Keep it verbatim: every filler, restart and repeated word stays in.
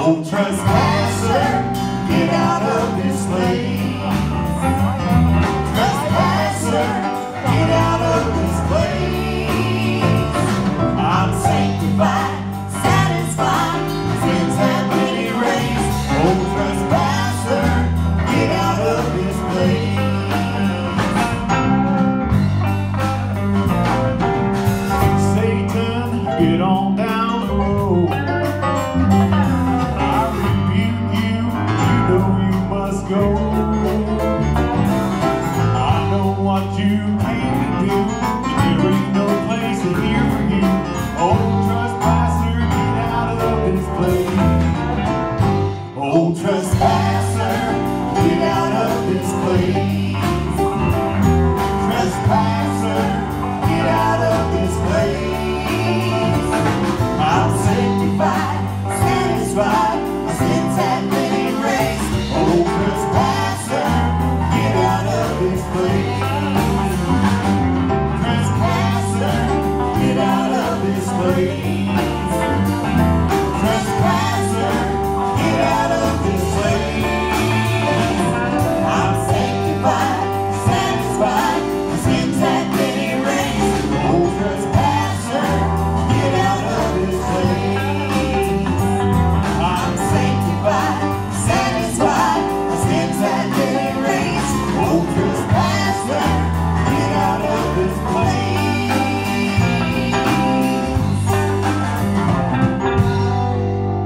Old trespasser, get out of this place. Trespasser, get out of this place. I'm sanctified, satisfied, sins have been erased. Old trespasser, get out of this place. Satan, get on down the road. Go. I know what you came to do. There ain't no place in here for you. Old trespasser, get out of this place. Old trespasser, get out of this place. Trespasser, get out of this place. I'm sanctified, satisfied, my sins have been erased. Old trespasser, get out of this place. Trespasser, get out of this place.